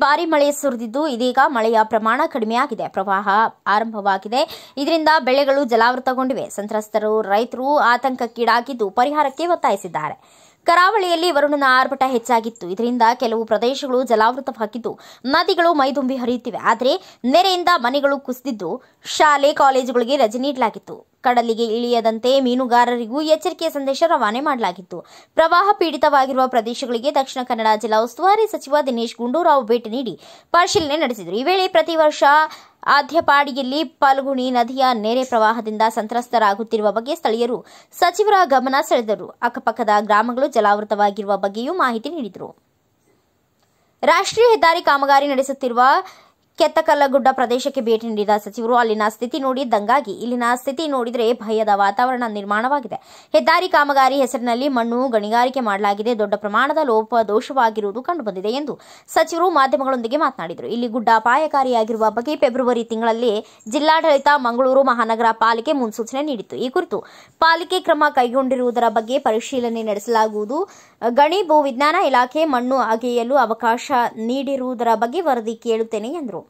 ಭಾರಿ ಮಳೆ ಸುರಿದಿದ್ದು ಇದೀಗ ಮಳೆಯ ಪ್ರಮಾಣ ಕಡಿಮೆಯಾಗಿದೆ. ಪ್ರವಾಹ ಆರಂಭವಾಗಿದೆ. ಇದರಿಂದ ಬೆಳೆಗಳು ಜಲಾವೃತಗೊಂಡಿವೆ. ಸಂತ್ರಸ್ತರು ರೈತರು ಆತಂಕಕ್ಕೀಡಾಗಿದ್ದು ಪರಿಹಾರಕ್ಕೆ ಒತ್ತಾಯಿಸಿದ್ದಾರೆ. ಕರಾವಳಿಯಲ್ಲಿ ವರುಣನ ಆರ್ಭಟ ಹೆಚ್ಚಾಗಿತ್ತು. ಇದರಿಂದ ಕೆಲವು ಪ್ರದೇಶಗಳು ಜಲಾವೃತವಾಗಿದ್ದು ನದಿಗಳು ಮೈದುಂಬಿ ಹರಿಯುತ್ತಿವೆ. ಆದರೆ ನೆರೆಯಿಂದ ಮನೆಗಳು ಕುಸಿದಿದ್ದು ಶಾಲೆ ಕಾಲೇಜುಗಳಿಗೆ ರಜೆ ನೀಡಲಾಗಿತ್ತು. ಕಡಲಿಗೆ ಇಳಿಯದಂತೆ ಮೀನುಗಾರರಿಗೂ ಎಚ್ಚರಿಕೆಯ ಸಂದೇಶ ರವಾನೆ ಮಾಡಲಾಗಿತ್ತು. ಪ್ರವಾಹ ಪೀಡಿತವಾಗಿರುವ ಪ್ರದೇಶಗಳಿಗೆ ದಕ್ಷಿಣ ಕನ್ನಡ ಜಿಲ್ಲಾ ಉಸ್ತುವಾರಿ ಸಚಿವ ದಿನೇಶ್ ಗುಂಡೂರಾವ್ ಭೇಟಿ ನೀಡಿ ಪರಿಶೀಲನೆ ನಡೆಸಿದರು. ಈ ವೇಳೆ ಪ್ರತಿ ವರ್ಷ ಆದ್ಯಪಾಡಿಯಲ್ಲಿ ಫಲ್ಗುಣಿ ನದಿಯ ನೆರೆ ಪ್ರವಾಹದಿಂದ ಸಂತ್ರಸ್ತರಾಗುತ್ತಿರುವ ಬಗ್ಗೆ ಸ್ಥಳೀಯರು ಸಚಿವರ ಗಮನ ಸೆಳೆದರು. ಅಕ್ಕಪಕ್ಕದ ಗ್ರಾಮಗಳು ಜಲಾವೃತವಾಗಿರುವ ಬಗ್ಗೆಯೂ ಮಾಹಿತಿ ನೀಡಿದರು. ರಾಷ್ಟ್ರೀಯ ಹೆದ್ದಾರಿ ಕಾಮಗಾರಿ ನಡೆಸುತ್ತಿರುವ ಕೆತ್ತಕಲ್ಲಗುಡ್ಡ ಪ್ರದೇಶಕ್ಕೆ ಭೇಟಿ ನೀಡಿದ ಸಚಿವರು ಅಲ್ಲಿನ ಸ್ಥಿತಿ ನೋಡಿ ದಂಗಾಗಿ. ಇಲ್ಲಿನ ಸ್ಥಿತಿ ನೋಡಿದರೆ ಭಯದ ವಾತಾವರಣ ನಿರ್ಮಾಣವಾಗಿದೆ. ಹೆದ್ದಾರಿ ಕಾಮಗಾರಿ ಹೆಸರಿನಲ್ಲಿ ಮಣ್ಣು ಗಣಿಗಾರಿಕೆ ಮಾಡಲಾಗಿದೆ. ದೊಡ್ಡ ಪ್ರಮಾಣದ ಲೋಪದೋಷವಾಗಿರುವುದು ಕಂಡುಬಂದಿದೆ ಎಂದು ಸಚಿವರು ಮಾಧ್ಯಮಗಳೊಂದಿಗೆ ಮಾತನಾಡಿದರು. ಇಲ್ಲಿ ಗುಡ್ಡ ಅಪಾಯಕಾರಿಯಾಗಿರುವ ಬಗ್ಗೆ ಫೆಬ್ರವರಿ ತಿಂಗಳಲ್ಲಿ ಜಿಲ್ಲಾಡಳಿತ ಮಂಗಳೂರು ಮಹಾನಗರ ಪಾಲಿಕೆ ಮುನ್ಸೂಚನೆ ನೀಡಿತ್ತು. ಈ ಕುರಿತು ಪಾಲಿಕೆ ಕ್ರಮ ಕೈಗೊಂಡಿರುವುದರ ಬಗ್ಗೆ ಪರಿಶೀಲನೆ ನಡೆಸಲಾಗುವುದು. ಗಣಿ ಭೂ ವಿಜ್ಞಾನ ಇಲಾಖೆ ಮಣ್ಣು ಅಗೆಯಲು ಅವಕಾಶ ನೀಡಿರುವುದರ ಬಗ್ಗೆ ವರದಿ ಕೇಳುತ್ತೇನೆ ಎಂದರು.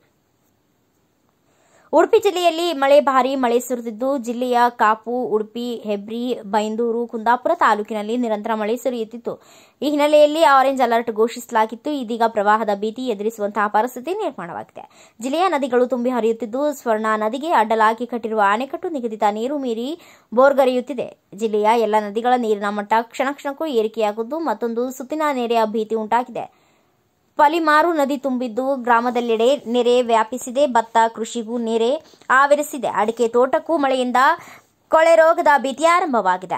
ಉಡುಪಿ ಜಿಲ್ಲೆಯಲ್ಲಿ ಭಾರೀ ಮಳೆ ಸುರಿದಿದ್ದು ಜಿಲ್ಲೆಯ ಕಾಪು, ಉಡುಪಿ, ಹೆಬ್ರಿ, ಬೈಂದೂರು, ಕುಂದಾಪುರ ತಾಲೂಕಿನಲ್ಲಿ ನಿರಂತರ ಮಳೆ ಸುರಿಯುತ್ತಿತ್ತು. ಈ ಹಿನ್ನೆಲೆಯಲ್ಲಿ ಆರೆಂಜ್ ಅಲರ್ಟ್ ಘೋಷಿಸಲಾಗಿತ್ತು. ಇದೀಗ ಪ್ರವಾಹದ ಭೀತಿ ಎದುರಿಸುವಂತಹ ಪರಿಸ್ಥಿತಿ ನಿರ್ಮಾಣವಾಗಿದೆ. ಜಿಲ್ಲೆಯ ನದಿಗಳು ತುಂಬಿ ಹರಿಯುತ್ತಿದ್ದು ಸ್ವರ್ಣ ನದಿಗೆ ಅಡ್ಡಲಾಗಿ ಕಟ್ಟಿರುವ ಅಣೆಕಟ್ಟು ನಿಗದಿತ ನೀರು ಮೀರಿ ಬೋರ್ಗರೆಯುತ್ತಿದೆ. ಜಿಲ್ಲೆಯ ಎಲ್ಲ ನದಿಗಳ ನೀರಿನ ಮಟ್ಟ ಕ್ಷಣಕ್ಕೂ ಏರಿಕೆಯಾಗುವುದು ಮತ್ತೊಂದು ಸುತ್ತಿನ ನೆರೆಯ ಭೀತಿ ಉಂಟಾಗಿದೆ. ಪಲಿಮಾರು ನದಿ ತುಂಬಿದ್ದು ಗ್ರಾಮದೆಲ್ಲೆಡೆ ನೆರೆ ವ್ಯಾಪಿಸಿದೆ. ಭತ್ತ ಕೃಷಿಗೂ ನೆರೆ ಆವರಿಸಿದೆ. ಅಡಿಕೆ ತೋಟಕ್ಕೂ ಮಳೆಯಿಂದ ಕೊಳೆ ರೋಗದ ಭೀತಿ ಆರಂಭವಾಗಿದೆ.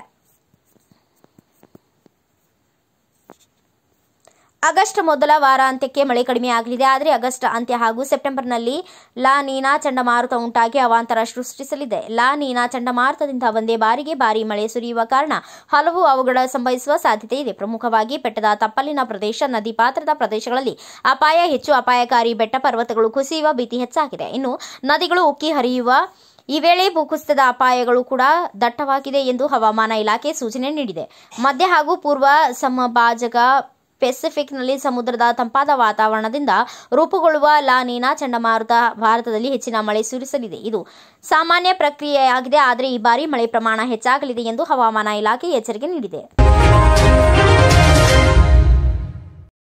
ಆಗಸ್ಟ್ ಮೊದಲ ವಾರಾಂತ್ಯಕ್ಕೆ ಮಳೆ ಕಡಿಮೆಯಾಗಲಿದೆ. ಆದರೆ ಆಗಸ್ಟ್ ಅಂತ್ಯ ಹಾಗೂ ಸೆಪ್ಟೆಂಬರ್ನಲ್ಲಿ ಲಾ ನೀನಾ ಚಂಡಮಾರುತ ಉಂಟಾಗಿ ಅವಾಂತರ ಸೃಷ್ಟಿಸಲಿದೆ. ಲಾ ನೀನಾ ಚಂಡಮಾರುತದಿಂದ ಒಂದೇ ಬಾರಿಗೆ ಭಾರೀ ಮಳೆ ಸುರಿಯುವ ಕಾರಣ ಹಲವು ಅವಘಡ ಸಂಭವಿಸುವ ಸಾಧ್ಯತೆ ಇದೆ. ಪ್ರಮುಖವಾಗಿ ಬೆಟ್ಟದ ತಪ್ಪಲಿನ ಪ್ರದೇಶ, ನದಿ ಪಾತ್ರದ ಪ್ರದೇಶಗಳಲ್ಲಿ ಅಪಾಯ ಹೆಚ್ಚು. ಅಪಾಯಕಾರಿ ಬೆಟ್ಟ ಪರ್ವತಗಳು ಕುಸಿಯುವ ಭೀತಿ ಹೆಚ್ಚಾಗಿದೆ. ಇನ್ನು ನದಿಗಳು ಉಕ್ಕಿ ಹರಿಯುವ ಈ ವೇಳೆ ಭೂಕುಸಿತದ ಅಪಾಯಗಳು ಕೂಡ ದಟ್ಟವಾಗಿದೆ ಎಂದು ಹವಾಮಾನ ಇಲಾಖೆ ಸೂಚನೆ ನೀಡಿದೆ. ಮಧ್ಯ ಹಾಗೂ ಪೂರ್ವ ಸಮಭಾಜಕ ಪೆಸಿಫಿಕ್ನಲ್ಲಿ ಸಮುದ್ರದ ತಂಪಾದ ವಾತಾವರಣದಿಂದ ರೂಪುಗೊಳ್ಳುವ ಲಾ ನೀನಾ ಚಂಡಮಾರುತ ಭಾರತದಲ್ಲಿ ಹೆಚ್ಚಿನ ಮಳೆ ಸುರಿಸಲಿದೆ. ಇದು ಸಾಮಾನ್ಯ ಪ್ರಕ್ರಿಯೆಯಾಗಿದೆ. ಆದರೆ ಈ ಬಾರಿ ಮಳೆ ಪ್ರಮಾಣ ಹೆಚ್ಚಾಗಲಿದೆ ಎಂದು ಹವಾಮಾನ ಇಲಾಖೆ ಎಚ್ಚರಿಕೆ ನೀಡಿದೆ.